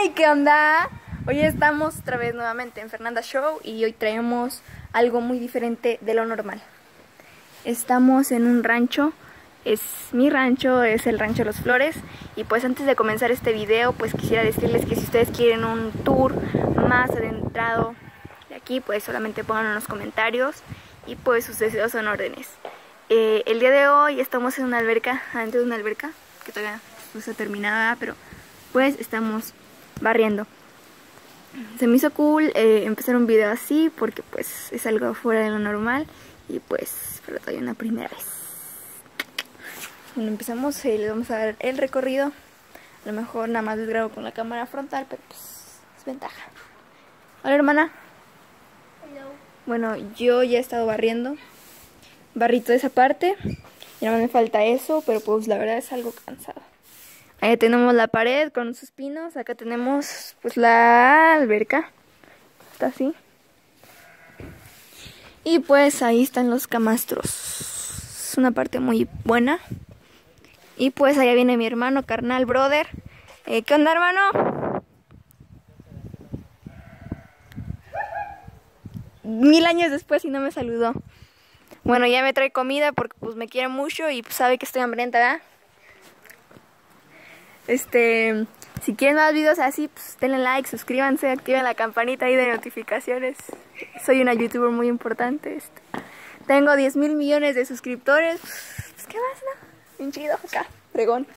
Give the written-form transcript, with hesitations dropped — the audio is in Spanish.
¡Hey! ¿Qué onda? Hoy estamos otra vez nuevamente en Fernanda Show y hoy traemos algo muy diferente de lo normal. Estamos en un rancho, es mi rancho, es el Rancho Los Flores. Y pues antes de comenzar este video, pues quisiera decirles que si ustedes quieren un tour más adentrado de aquí, pues solamente pongan en los comentarios y pues sus deseos son órdenes. El día de hoy estamos en una alberca, adentro de una alberca, que todavía no está terminada, pero pues estamos barriendo. Se me hizo cool empezar un video así porque pues es algo fuera de lo normal y pues pero todavía una primera vez. Bueno, empezamos, les vamos a dar el recorrido. A lo mejor nada más les grabo con la cámara frontal, pero pues es ventaja. Hola, hermana. Hello. Bueno, yo ya he estado barriendo. Barrí toda esa parte y nada más me falta eso, pero pues la verdad es algo cansado. Ahí tenemos la pared con sus pinos. Acá tenemos pues la alberca. Está así. Y pues ahí están los camastros. Es una parte muy buena. Y pues allá viene mi hermano, carnal, brother. ¿Qué onda, hermano? 1000 años después y no me saludó. Bueno, ya me trae comida porque pues me quiere mucho y pues sabe que estoy hambrienta, ¿verdad? Si quieren más videos así, pues denle like, suscríbanse, activen la campanita ahí de notificaciones. Soy una youtuber muy importante. Tengo 10,000 millones de suscriptores. Pues, ¿qué más, no? Bien chido acá, fregón.